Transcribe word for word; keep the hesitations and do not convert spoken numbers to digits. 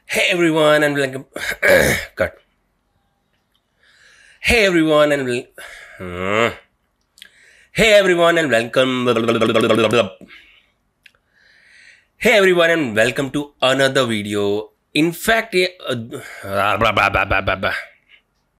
Hey everyone and welcome. Cut. Hey everyone and wel- Hmm. Hey everyone and welcome. Hey everyone and welcome to another video. In fact, yeah, uh, blah, blah, blah, blah, blah, blah.